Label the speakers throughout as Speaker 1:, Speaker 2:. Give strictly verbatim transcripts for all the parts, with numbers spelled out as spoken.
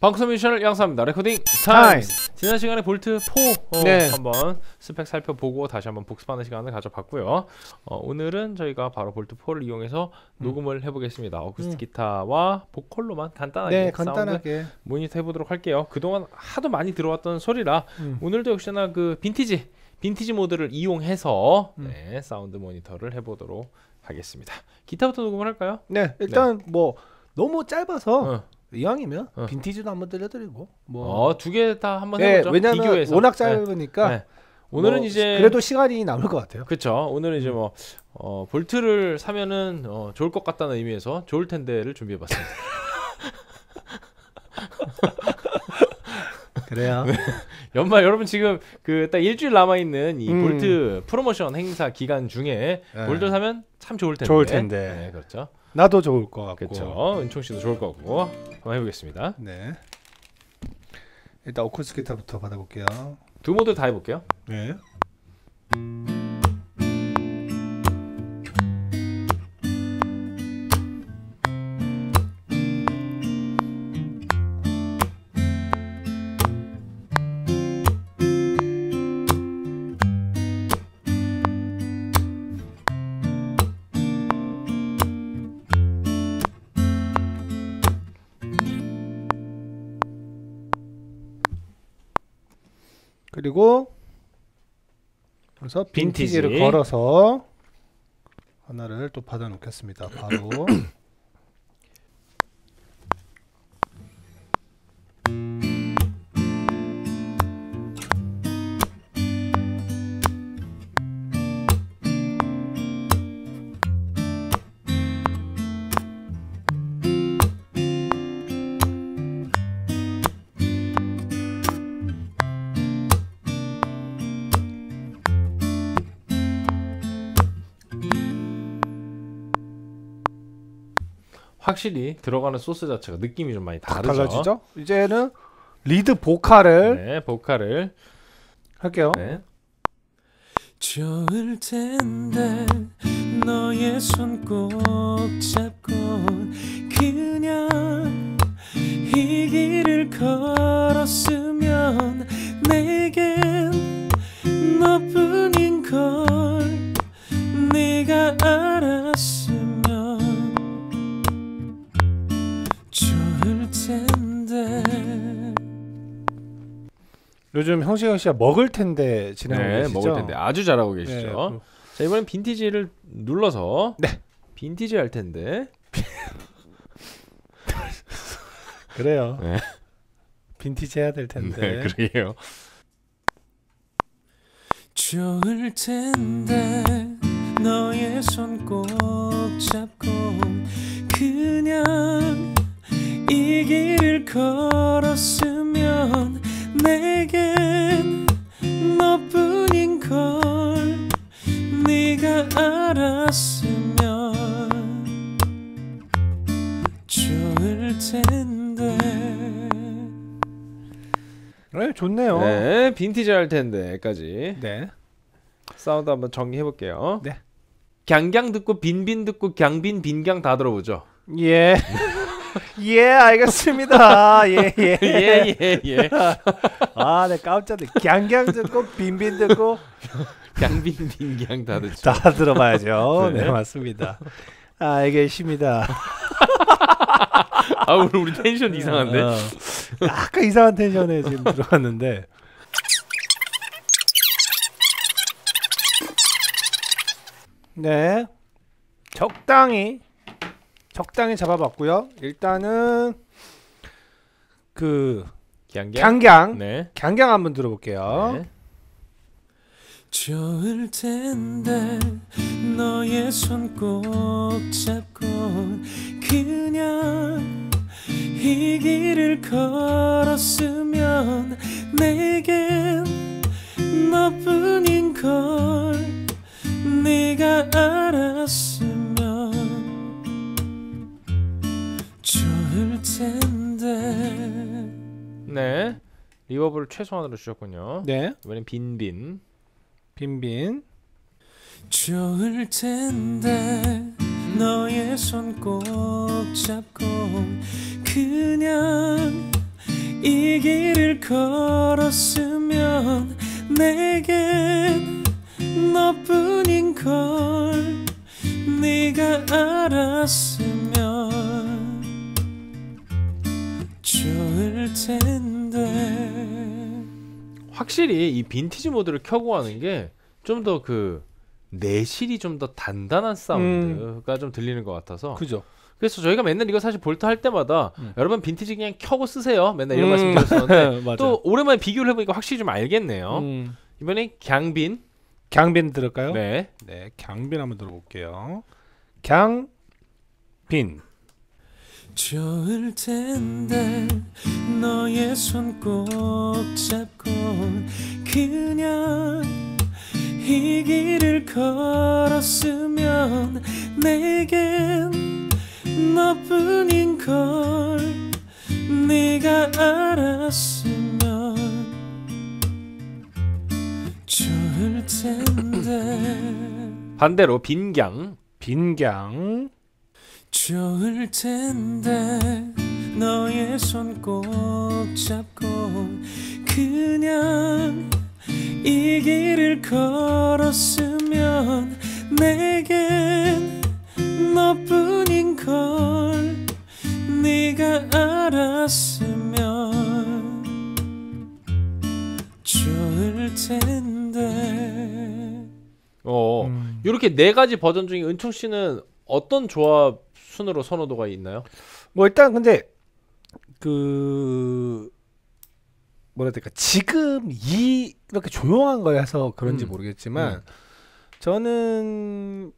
Speaker 1: 방구석 뮤지션을 양성합니다. 레코딩 타임. 지난 시간에 볼트 사 어,
Speaker 2: 네.
Speaker 1: 한번 스펙 살펴보고 다시 한번 복습하는 시간을 가져봤고요. 어, 오늘은 저희가 바로 볼트 사를 이용해서 음. 녹음을 해보겠습니다. 어쿠스틱 음. 기타와 보컬로만 간단하게,
Speaker 2: 네, 간단하게
Speaker 1: 모니터 해보도록 할게요. 그동안 하도 많이 들어왔던 소리라 음. 오늘도 역시나 그 빈티지 빈티지 모드를 이용해서 음. 네, 사운드 모니터를 해보도록 하겠습니다. 기타부터 녹음을 할까요?
Speaker 2: 네, 일단 네. 뭐 너무 짧아서 어. 이왕이면
Speaker 1: 어.
Speaker 2: 빈티지도 한번 들려드리고 뭐
Speaker 1: 어, 두 개 다 한번
Speaker 2: 네,
Speaker 1: 해보죠.
Speaker 2: 왜냐면
Speaker 1: 비교해서.
Speaker 2: 워낙 짧으니까
Speaker 1: 네. 네. 오늘은
Speaker 2: 뭐
Speaker 1: 이제
Speaker 2: 그래도 시간이 남을 것 같아요.
Speaker 1: 그렇죠. 오늘은 이제 뭐 어, 볼트를 사면은 어, 좋을 것 같다는 의미에서 좋을 텐데를 준비해봤습니다.
Speaker 2: 그래요.
Speaker 1: 네. 연말 여러분 지금 그 딱 일주일 남아 있는 이 음. 볼트 프로모션 행사 기간 중에 네. 볼트 사면 참 좋을 텐데.
Speaker 2: 좋을 텐데.
Speaker 1: 네, 그렇죠.
Speaker 2: 나도 좋을 것 같고.
Speaker 1: 그렇죠. 은총 씨도 좋을 것 같고. 한번 해보겠습니다.
Speaker 2: 네. 일단 어쿠스틱 기타부터 받아볼게요.
Speaker 1: 두 모드 다 해볼게요.
Speaker 2: 네. 그리고 그래서 빈티지를 빈티지. 걸어서 하나를 또 받아 놓겠습니다. 바로
Speaker 1: 확실히 들어가는 소스 자체가 느낌이 좀 많이 다르죠.
Speaker 2: 달라지죠? 이제는 리드 보컬을
Speaker 1: 네, 보컬을
Speaker 2: 할게요.
Speaker 1: 네. 좋을 텐데 너의 손 꼭 잡고 그냥 이 길을 걸었으면 내겐 너뿐인 걸 네가 알았으면 텐데.
Speaker 2: 요즘 형식형 씨가 먹을 텐데 진행하고
Speaker 1: 네,
Speaker 2: 계시죠?
Speaker 1: 먹을 텐데 아주 잘하고 계시죠.
Speaker 2: 네, 그...
Speaker 1: 자, 이번엔 빈티지를 눌러서
Speaker 2: 네.
Speaker 1: 빈티지 할 텐데.
Speaker 2: 그래요.
Speaker 1: 네.
Speaker 2: 빈티지 해야 될 텐데.
Speaker 1: 네, 그래요. 좋을 텐데 너의 손 꼭 잡고 그냥 이 길을 걸었으면 내겐 너뿐인 걸 네가 알았으면 좋을 텐데.
Speaker 2: 네, 좋네요.
Speaker 1: 네, 빈티지 할 텐데까지.
Speaker 2: 네.
Speaker 1: 사운드 한번 정리해 볼게요.
Speaker 2: 네.
Speaker 1: 갱갱 듣고 빈빈 듣고 갱빈 빈갱 다 들어보죠.
Speaker 2: 예. 예, 알겠습니다. 예, 예,
Speaker 1: 예, 예, 예.
Speaker 2: 아, 네, 깜짝 놀랐. 갱갱 듣고 빈빈 듣고
Speaker 1: 갱빈 빈갱 다 듣죠.
Speaker 2: 다 들어봐야죠. 네, 네 맞습니다. 알겠습니다.
Speaker 1: 아, 오늘 우리 텐션 이상한데.
Speaker 2: 어, 약간 이상한 텐션에 지금 들어갔는데. 네, 적당히. 적당히 잡아봤고요. 일단은 그
Speaker 1: 갱갱
Speaker 2: 갱갱
Speaker 1: 네.
Speaker 2: 갱갱 한번 들어볼게요.
Speaker 1: 네. 좋을 텐데 너의 손 꼭 잡고 그냥 이 길을 걸었으면 내겐 너뿐인 걸 네가 알았으면 좋을 텐데. 네, 리버브를 최소한으로 주셨군요.
Speaker 2: 네,
Speaker 1: 이번엔 빈빈
Speaker 2: 빈빈.
Speaker 1: 좋을 텐데 너의 손 꼭 잡고 그냥
Speaker 3: 이 길을 걸었으면 내겐 너뿐인걸 네가 알았으면 좋을 텐데.
Speaker 1: 확실히 이 빈티지 모드를 켜고 하는 게 좀 더 그 내실이 좀 더 단단한 사운드가 음. 좀 들리는 것 같아서.
Speaker 2: 그죠.
Speaker 1: 그래서 저희가 맨날 이거 사실 볼트 할 때마다 음. 여러분 빈티지 그냥 켜고 쓰세요. 맨날 이런 음. 말씀 드렸었는데 또 오랜만에 비교를 해보니까 확실히 좀 알겠네요. 음. 이번에 강빈.
Speaker 2: 강빈 들을까요?
Speaker 1: 네.
Speaker 2: 네, 강빈 한번 들어볼게요. 강빈.
Speaker 3: 좋을 텐데 너의 손 꼭 잡고 그냥 이 길을 걸었으면 내겐 너뿐인걸 네가 알았으면 좋을 텐데.
Speaker 1: 반대로 빈강.
Speaker 2: 빈강.
Speaker 3: 좋을 텐데 너의 손 꼭 잡고 그냥 이 길을 걸었으면 내겐 너뿐인걸 네가 알았으면 좋을 텐데.
Speaker 1: 어, 음. 이렇게 네 가지 버전 중에 은총 씨는 어떤 조합 순으로 선호도가 있나요?
Speaker 2: 뭐 일단 근데 그 뭐라 해야 될까, 지금 이 이렇게 조용한 거여서 그런지 음. 모르겠지만 음. 저는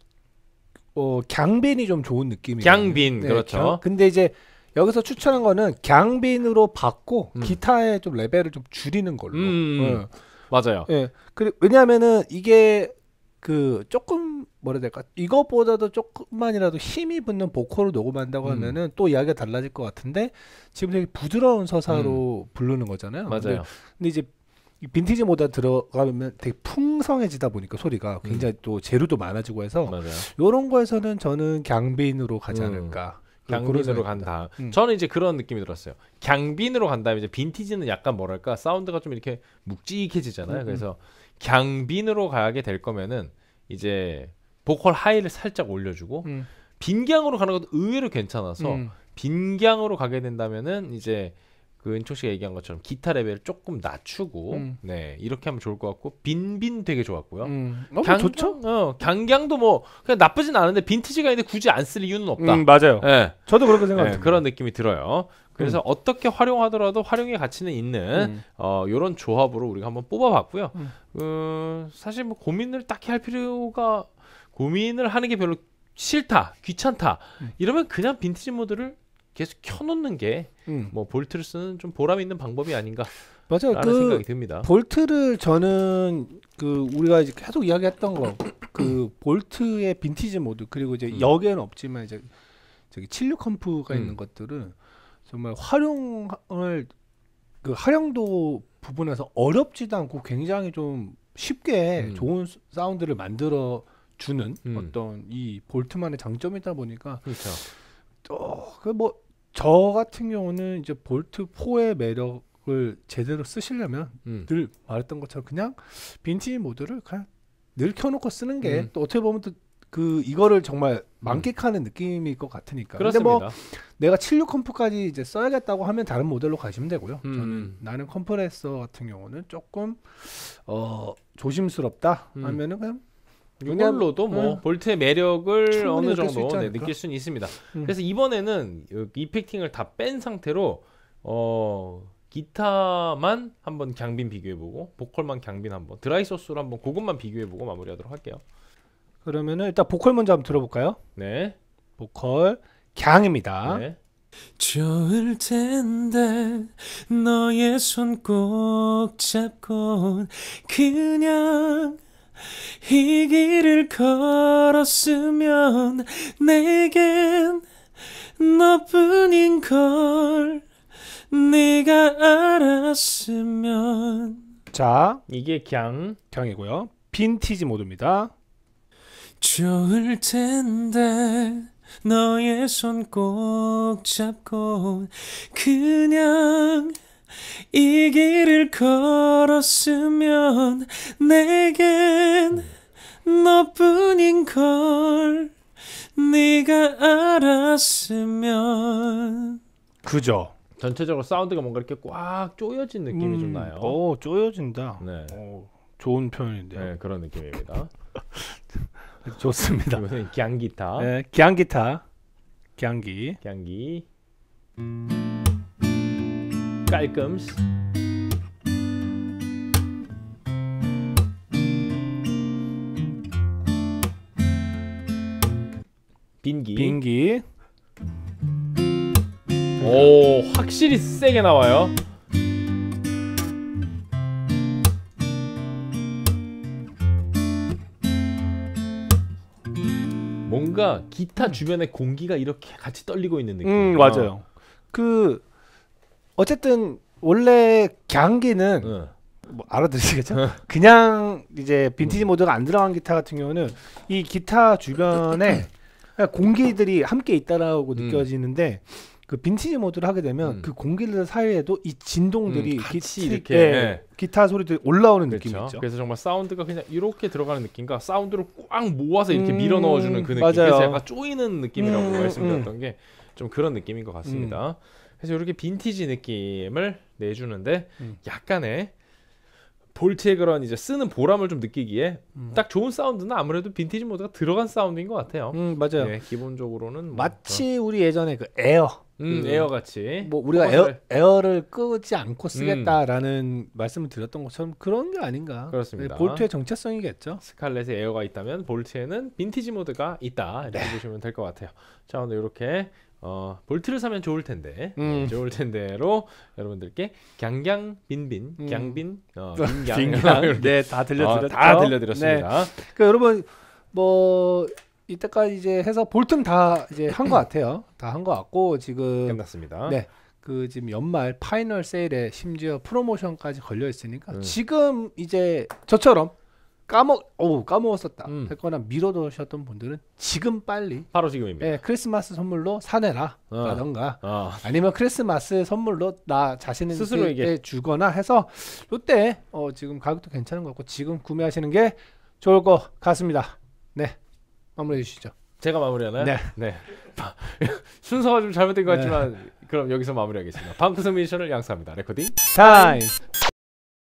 Speaker 2: 어 강빈이 좀 좋은 느낌이에요.
Speaker 1: 강빈. 네, 그렇죠. 경,
Speaker 2: 근데 이제 여기서 추천한 거는 강빈으로 받고 음. 기타의 좀 레벨을 좀 줄이는 걸로.
Speaker 1: 음. 네. 맞아요.
Speaker 2: 예. 네. 왜냐하면은 이게 그 조금 뭐라 해야 될까, 이것보다도 조금만이라도 힘이 붙는 보컬을 녹음한다고 음. 하면은 또 이야기가 달라질 것 같은데 지금 되게 부드러운 서사로 음. 부르는 거잖아요.
Speaker 1: 맞아요.
Speaker 2: 근데, 근데 이제 빈티지 모드 들어가면 되게 풍성해지다 보니까 소리가 굉장히 음. 또 재료도 많아지고 해서
Speaker 1: 맞아요.
Speaker 2: 이런 거에서는 저는 강빈으로 가지 않을까.
Speaker 1: 음. 강빈으로 간다. 음. 저는 이제 그런 느낌이 들었어요. 강빈으로 간 다음에 이제 빈티지는 약간 뭐랄까 사운드가 좀 이렇게 묵직해지잖아요. 음. 그래서 강빈으로 가게 될 거면은 이제 보컬 하이를 살짝 올려주고 음. 빈강으로 가는 것도 의외로 괜찮아서 음. 빈강으로 가게 된다면은 이제 그 은총 씨가 얘기한 것처럼 기타 레벨을 조금 낮추고 음. 네 이렇게 하면 좋을 것 같고 빈빈 되게 좋았고요.
Speaker 2: 음. 어, 강, 좋죠?
Speaker 1: 어, 강강도 뭐 그냥 나쁘진 않은데 빈티지가 있는데 굳이 안 쓸 이유는 없다.
Speaker 2: 음, 맞아요.
Speaker 1: 네.
Speaker 2: 저도 그렇게 생각합니다.
Speaker 1: 네, 그런 느낌이 들어요. 그래서 음. 어떻게 활용하더라도 활용의 가치는 있는 음. 어, 이런 조합으로 우리가 한번 뽑아봤고요. 음. 어, 사실 뭐 고민을 딱히 할 필요가 고민을 하는 게 별로 싫다, 귀찮다 음. 이러면 그냥 빈티지 모드를 계속 켜놓는 게 뭐 음. 볼트를 쓰는 좀 보람 있는 방법이 아닌가.
Speaker 2: 맞아요.
Speaker 1: 라는 그 생각이 듭니다.
Speaker 2: 볼트를 저는 그 우리가 이제 계속 이야기했던 거 그 볼트의 빈티지 모드 그리고 이제 음. 여기에는 없지만 이제 저기 칠십육 컴프가 음. 있는 것들은 정말 활용을 그 활용도 부분에서 어렵지도 않고 굉장히 좀 쉽게 음. 좋은 사운드를 만들어 주는 음. 어떤 이 볼트만의 장점이다 보니까
Speaker 1: 그렇죠.
Speaker 2: 어, 그 뭐 저 같은 경우는 이제 볼트 포의 매력을 제대로 쓰시려면 음. 늘 말했던 것처럼 그냥 빈티지 모드를 그냥 늘 켜놓고 쓰는 게 또 음. 어떻게 보면 또 그 이거를 정말 만끽하는 음. 느낌일 것 같으니까.
Speaker 1: 그렇습니다.
Speaker 2: 근데 뭐 내가 칠십육 컴프까지 이제 써야겠다고 하면 다른 모델로 가시면 되고요. 음. 저는 나는 컴프레서 같은 경우는 조금 어 조심스럽다 음. 하면은 그냥
Speaker 1: 이걸로도 뭐 음. 볼트의 매력을 어느 정도 네, 느낄 수는 있습니다. 음. 그래서 이번에는 이펙팅을 다 뺀 상태로 어 기타만 한번 강빈 비교해보고 보컬만 강빈 한번 드라이 소스로 한번 그것만 비교해보고 마무리하도록 할게요.
Speaker 2: 그러면은 일단 보컬 먼저 한번 들어볼까요?
Speaker 1: 네.
Speaker 2: 보컬 강입니다.
Speaker 1: 네.
Speaker 3: 좋을 텐데 너의 손 꼭 잡고 그냥 이 길을 걸었으면 내겐 너뿐인걸 네가 알았으면.
Speaker 2: 자,
Speaker 1: 이게 강
Speaker 2: 강이고요. 빈티지 모드입니다.
Speaker 3: 좋을 텐데 너의 손 꼭 잡고 그냥 이 길을 걸었으면 내겐 너뿐인 걸 네가 알았으면.
Speaker 2: 그죠.
Speaker 1: 전체적으로 사운드가 뭔가 이렇게 꽉 조여진 느낌이
Speaker 2: 음,
Speaker 1: 좀 나요.
Speaker 2: 오, 조여진다.
Speaker 1: 네.
Speaker 2: 오, 좋은 표현인데요.
Speaker 1: 네, 그런 느낌입니다.
Speaker 2: 좋습니다.
Speaker 1: 이것은 기안기타.
Speaker 2: 네, 기안기타. 기안기.
Speaker 1: 기안기. 깔끔스. 빈기.
Speaker 2: 빈기.
Speaker 1: 오, 확실히 세게 나와요. 뭔가 기타 주변에 공기가 이렇게 같이 떨리고 있는 느낌.
Speaker 2: 음, 맞아요. 그 어쨌든 원래 기안기는
Speaker 1: 응.
Speaker 2: 뭐 알아들으시겠죠? 그냥 이제 빈티지 모드가 안 들어간 기타 같은 경우는 이 기타 주변에 그냥 공기들이 함께 있다라고
Speaker 1: 음.
Speaker 2: 느껴지는데 그 빈티지 모드를 하게 되면
Speaker 1: 음.
Speaker 2: 그 공기들 사이에도 이 진동들이
Speaker 1: 음, 같이
Speaker 2: 기,
Speaker 1: 이렇게,
Speaker 2: 예,
Speaker 1: 네.
Speaker 2: 기타 소리들이 올라오는
Speaker 1: 그렇죠.
Speaker 2: 느낌이 있죠.
Speaker 1: 그래서 정말 사운드가 그냥 이렇게 들어가는 느낌과 사운드를 꽉 모아서 이렇게
Speaker 2: 음,
Speaker 1: 밀어 넣어주는 그 느낌.
Speaker 2: 맞아요.
Speaker 1: 그래서 약간 쪼이는 느낌이라고
Speaker 2: 음,
Speaker 1: 말씀드렸던 게 좀 그런 느낌인 것 같습니다. 그래서 이렇게 빈티지 느낌을 내주는데
Speaker 2: 음.
Speaker 1: 약간의 볼트의 그런 이제 쓰는 보람을 좀 느끼기에
Speaker 2: 음.
Speaker 1: 딱 좋은 사운드는 아무래도 빈티지 모드가 들어간 사운드인 것 같아요.
Speaker 2: 음, 맞아요.
Speaker 1: 네, 기본적으로는 뭐,
Speaker 2: 마치 우리 예전에 그 에어
Speaker 1: 음,
Speaker 2: 그
Speaker 1: 에어 같이
Speaker 2: 뭐 우리가 에어,
Speaker 1: 포커스를-
Speaker 2: 에어를 끄지 않고 쓰겠다라는 말씀을 드렸던 것처럼 그런 게 아닌가.
Speaker 1: 그렇습니다.
Speaker 2: 네, 볼트의 정체성이겠죠.
Speaker 1: 스칼렛에 에어가 있다면 볼트에는 빈티지 모드가 있다 이렇게
Speaker 2: 네.
Speaker 1: 보시면 될 것 같아요. 자, 오늘 이렇게 어, 볼트를 사면 좋을 텐데
Speaker 2: 음.
Speaker 1: 네, 좋을 텐데로 여러분들께 갱갱 빈빈
Speaker 2: 음.
Speaker 1: 갱빈 어, 빈갱
Speaker 2: 빈강. 네, 다 들려드렸죠.
Speaker 1: 어, 다 들려드렸습니다.
Speaker 2: 그 여러분 뭐 이때까지 이제 해서 볼트는 다 이제 한 것 같아요. 다 한 것 같고 지금
Speaker 1: 끝났습니다.
Speaker 2: 네. 그 지금 연말 파이널 세일에 심지어 프로모션까지 걸려 있으니까
Speaker 1: 음.
Speaker 2: 지금 이제 저처럼 까먹 오 까먹었었다
Speaker 1: 음.
Speaker 2: 했거나 미뤄두셨던 분들은 지금 빨리
Speaker 1: 바로 지금입니다.
Speaker 2: 예, 크리스마스 선물로 사내라
Speaker 1: 어.
Speaker 2: 라던가
Speaker 1: 어,
Speaker 2: 아니면 크리스마스 선물로 나 자신에게
Speaker 1: 스스로에게.
Speaker 2: 주거나 해서 이때 어, 지금 가격도 괜찮은 것 같고 지금 구매하시는 게 좋을 것 같습니다. 네, 마무리해 주시죠.
Speaker 1: 제가 마무리하나요?
Speaker 2: 네.
Speaker 1: 네. 순서가 좀 잘못된 것
Speaker 2: 네.
Speaker 1: 같지만 그럼 여기서 마무리하겠습니다. 방구석 미션을 양수합니다. 레코딩
Speaker 2: 타임.